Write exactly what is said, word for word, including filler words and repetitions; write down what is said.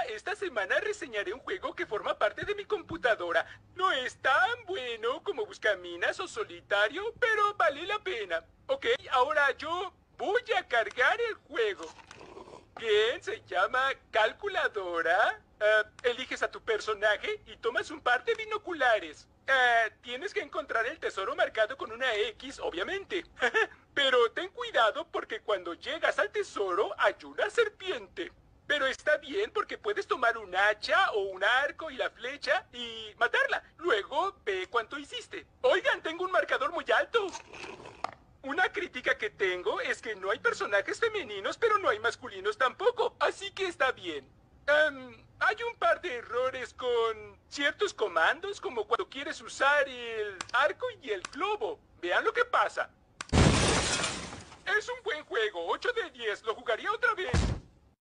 esta semana reseñaré un juego que forma parte de mi computadora. No es tan bueno como Buscaminas o Solitario, pero vale la pena. Ok, ahora yo voy a cargar el juego. Bien, se llama Calculadora. Uh, eliges a tu personaje y tomas un par de binoculares. Uh, tienes que encontrar el tesoro marcado con una X, obviamente. Pero ten cuidado porque cuando llegas al tesoro hay una serpiente. Pero está bien porque puedes tomar un hacha o un arco y la flecha y matarla. Luego ve cuánto hiciste. Oigan, tengo un marcador muy alto. Una crítica que tengo es que no hay personajes femeninos, pero no hay masculinos tampoco. Así que está bien. Um, hay un par de errores con ciertos comandos, como cuando quieres usar el arco y el globo. Vean lo que pasa. Es un buen juego, ocho de diez. Lo jugaría otra vez.